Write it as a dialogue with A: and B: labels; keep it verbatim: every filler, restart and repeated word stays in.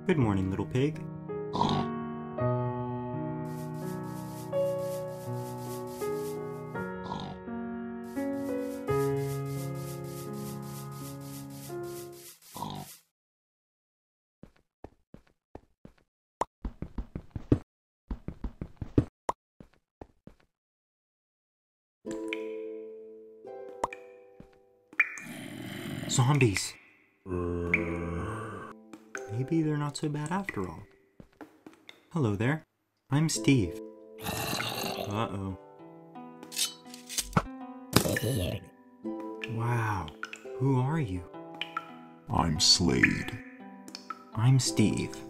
A: Good morning, little pig. Zombies! Maybe they're not so bad after all. Hello there. I'm Steve. Uh-oh. Wow. Who are you?
B: I'm Slade.
A: I'm Steve.